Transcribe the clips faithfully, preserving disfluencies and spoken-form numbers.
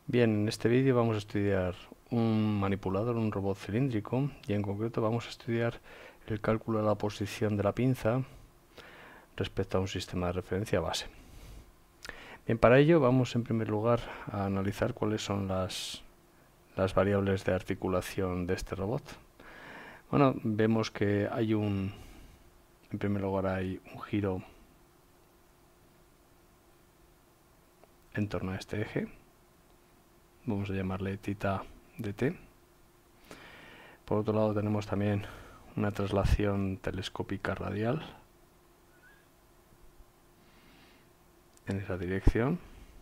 Bien, en este vídeo vamos a estudiar un manipulador, un robot cilíndrico, y en concreto vamos a estudiar el cálculo de la posición de la pinza respecto a un sistema de referencia base. Bien, para ello vamos en primer lugar a analizar cuáles son las, las variables de articulación de este robot. Bueno, vemos que hay un, en primer lugar hay un giro en torno a este eje. Vamos a llamarle tita dt. Por otro lado tenemos también una traslación telescópica radial en esa dirección.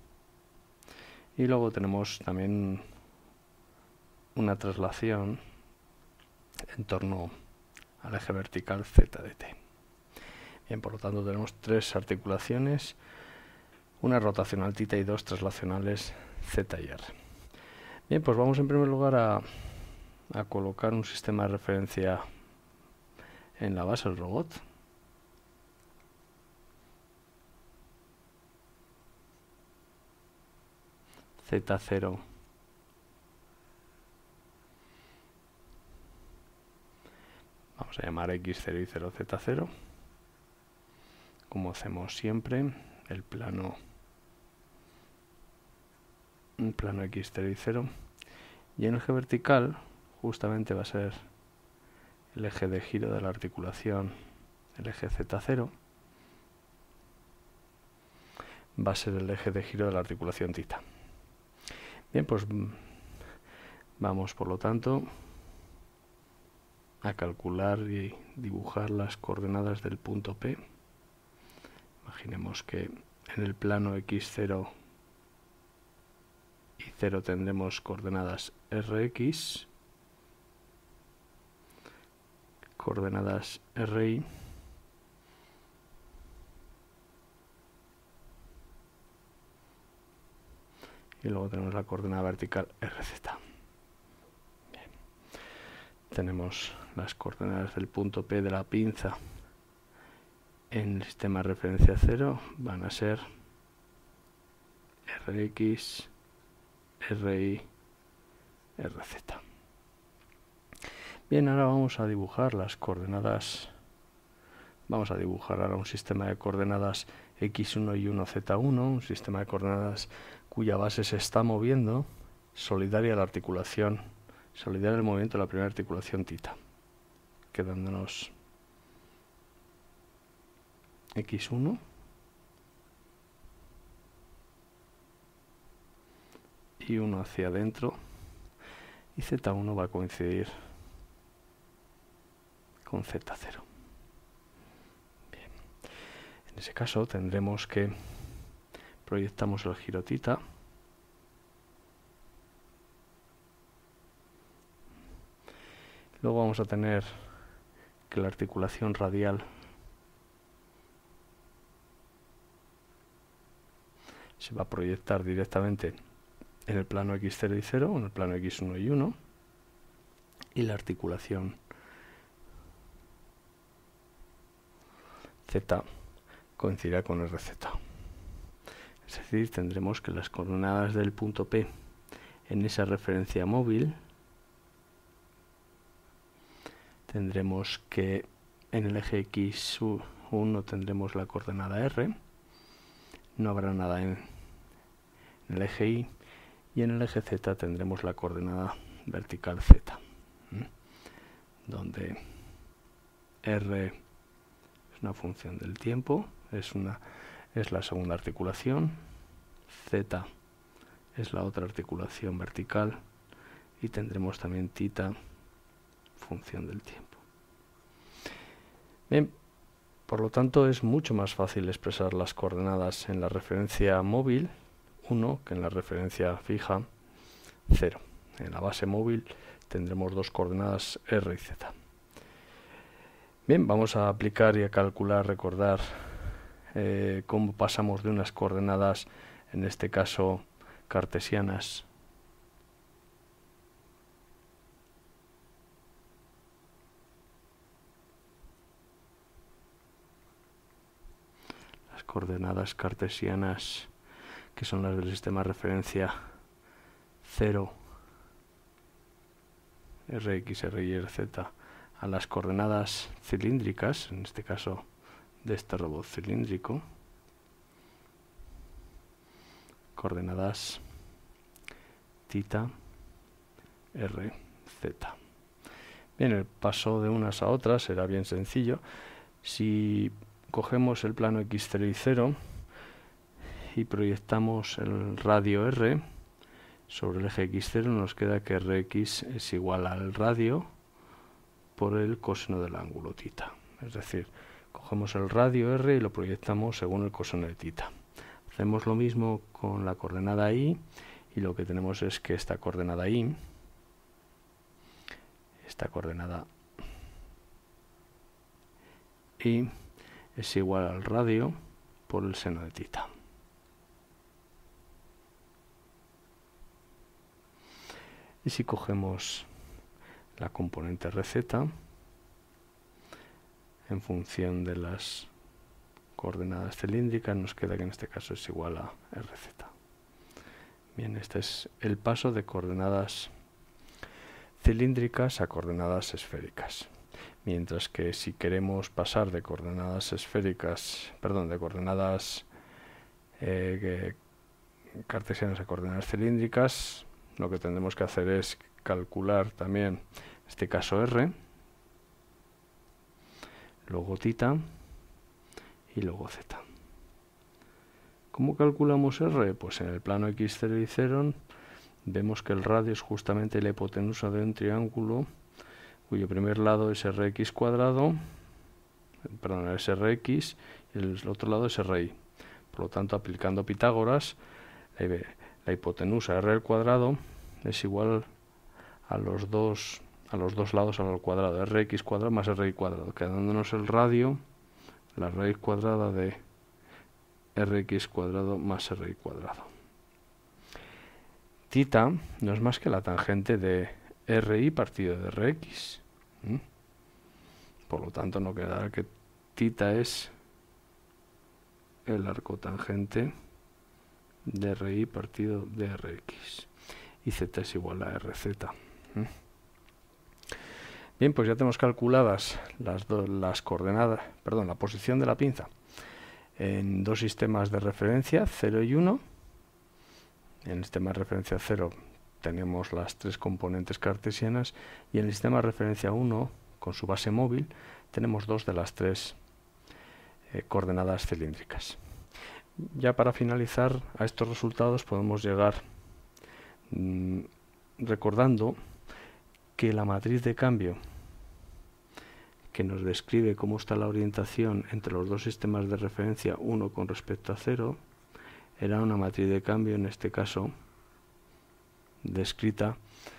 Y luego tenemos también una traslación en torno al eje vertical z dt. Bien, por lo tanto tenemos tres articulaciones, una rotacional tita y dos traslacionales z y r. Bien, pues vamos en primer lugar a, a colocar un sistema de referencia en la base del robot. Z cero vamos a llamar x cero y cero z cero, como hacemos siempre. El plano un plano x cero y cero, y en el eje vertical justamente va a ser el eje de giro de la articulación, el eje z cero va a ser el eje de giro de la articulación tita. Bien, pues vamos por lo tanto a calcular y dibujar las coordenadas del punto P. Imaginemos que en el plano x cero y cero tendremos coordenadas rx, coordenadas ri, y luego tenemos la coordenada vertical rz. Bien. Tenemos las coordenadas del punto P de la pinza en el sistema de referencia cero, van a ser rx, ri, rz. Bien, ahora vamos a dibujar las coordenadas, vamos a dibujar ahora un sistema de coordenadas x uno y uno z uno, un sistema de coordenadas cuya base se está moviendo, solidaria a la articulación, solidaria al movimiento de la primera articulación tita, quedándonos x uno y uno hacia adentro, y z uno va a coincidir con z cero. Bien. En ese caso tendremos que proyectamos el giro tita, luego vamos a tener que la articulación radial se va a proyectar directamente en el plano x cero y cero, en el plano x uno y uno, y la articulación z coincidirá con rz. Es decir, tendremos que las coordenadas del punto P en esa referencia móvil, tendremos que en el eje x uno tendremos la coordenada r, no habrá nada en, en el eje y, y en el eje z tendremos la coordenada vertical z, ¿m? donde r es una función del tiempo, es una es la segunda articulación, z es la otra articulación vertical, y tendremos también tita, función del tiempo. Bien, por lo tanto es mucho más fácil expresar las coordenadas en la referencia móvil uno que en la referencia fija cero. En la base móvil tendremos dos coordenadas r y z. Bien, vamos a aplicar y a calcular, recordar Eh, cómo pasamos de unas coordenadas, en este caso cartesianas, las coordenadas cartesianas que son las del sistema de referencia cero, Rx, Ry, Rz a las coordenadas cilíndricas, en este caso de este robot cilíndrico, coordenadas tita, r, z. Bien, el paso de unas a otras será bien sencillo. Si cogemos el plano x cero y cero y proyectamos el radio r sobre el eje x cero, nos queda que Rx es igual al radio por el coseno del ángulo tita. Es decir, cogemos el radio r y lo proyectamos según el coseno de tita. Hacemos lo mismo con la coordenada y, y lo que tenemos es que esta coordenada y, esta coordenada y es igual al radio por el seno de tita. Y si cogemos la componente Rz en función de las coordenadas cilíndricas, nos queda que en este caso es igual a Rz. Bien, este es el paso de coordenadas cilíndricas a coordenadas esféricas. Mientras que si queremos pasar de coordenadas esféricas, perdón, de coordenadas eh, cartesianas a coordenadas cilíndricas, lo que tendremos que hacer es calcular también, en este caso r, luego tita y luego z. ¿Cómo calculamos r? Pues en el plano x cero y cero vemos que el radio es justamente la hipotenusa de un triángulo cuyo primer lado es rx cuadrado, perdón, es rx y el otro lado es ri. Por lo tanto, aplicando Pitágoras, la, la hipotenusa r al cuadrado es igual a los dos a los dos lados al cuadrado, rx cuadrado más ri cuadrado, quedándonos el radio, la raíz cuadrada de rx cuadrado más ri cuadrado. Tita no es más que la tangente de ri partido de rx. ¿Mm? Por lo tanto, no quedará que tita es el arco tangente de ri partido de rx. Y z es igual a rz. ¿Mm? Bien, pues ya tenemos calculadas las, do, las coordenadas, perdón, la posición de la pinza en dos sistemas de referencia, cero y uno. En el sistema de referencia cero tenemos las tres componentes cartesianas y en el sistema de referencia uno, con su base móvil, tenemos dos de las tres eh, coordenadas cilíndricas. Ya para finalizar a estos resultados podemos llegar mmm, recordando que la matriz de cambio que nos describe cómo está la orientación entre los dos sistemas de referencia uno con respecto a cero era una matriz de cambio, en este caso, descrita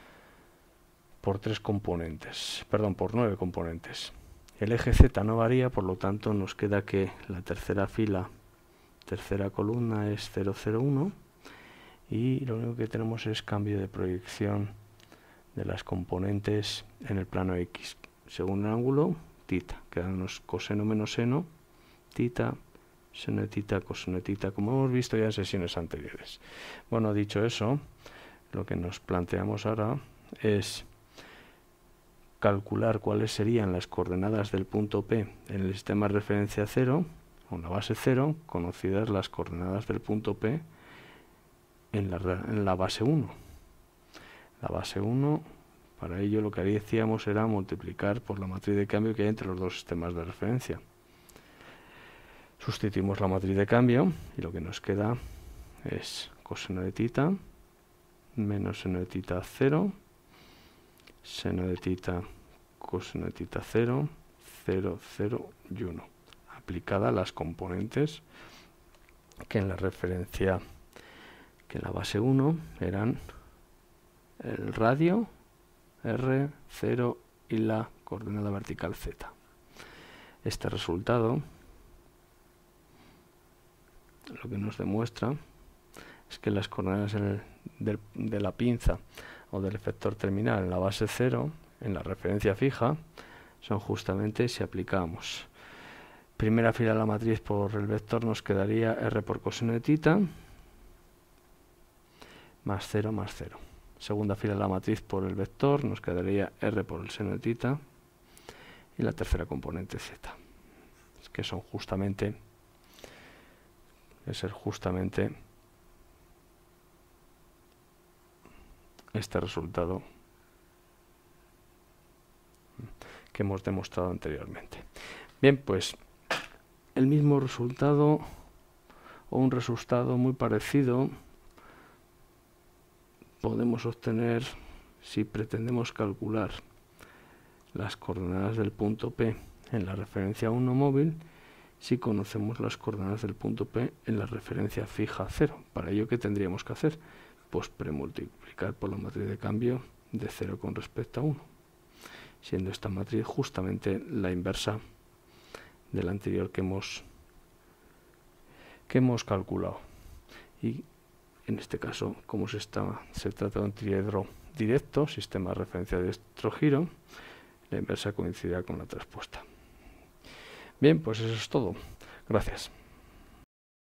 por tres componentes, perdón, por nueve componentes. El eje z no varía, por lo tanto nos queda que la tercera fila, tercera columna es cero, cero, uno y lo único que tenemos es cambio de proyección de las componentes en el plano x. Según el ángulo, tita, quedarnos coseno menos seno, tita, seno de tita, coseno de tita, como hemos visto ya en sesiones anteriores. Bueno, dicho eso, lo que nos planteamos ahora es calcular cuáles serían las coordenadas del punto P en el sistema de referencia cero, o la base cero, conocidas las coordenadas del punto P en la, en la base uno. La base uno, para ello lo que decíamos era multiplicar por la matriz de cambio que hay entre los dos sistemas de referencia. Sustituimos la matriz de cambio y lo que nos queda es coseno de tita menos seno de tita cero, seno de tita, coseno de tita cero, cero, cero y uno. Aplicada a las componentes que en la referencia, que en la base uno eran el radio, r, cero y la coordenada vertical z. Este resultado lo que nos demuestra es que las coordenadas en el, del, de la pinza o del efector terminal en la base cero, en la referencia fija, son justamente si aplicamos primera fila de la matriz por el vector, nos quedaría r por coseno de tita más cero más cero. segunda fila de la matriz por el vector, nos quedaría R por el seno de tita, y la tercera componente Z, que son justamente, es ser justamente este resultado que hemos demostrado anteriormente. Bien, pues el mismo resultado o un resultado muy parecido podemos obtener si pretendemos calcular las coordenadas del punto P en la referencia uno móvil si conocemos las coordenadas del punto P en la referencia fija cero. Para ello, ¿qué tendríamos que hacer? Pues premultiplicar por la matriz de cambio de cero con respecto a uno, siendo esta matriz justamente la inversa de la anterior que hemos, que hemos calculado. Y en este caso, como se, está, se trata de un triedro directo, sistema de referencia de electrogiro, la inversa coincidirá con la respuesta. Bien, pues eso es todo. Gracias.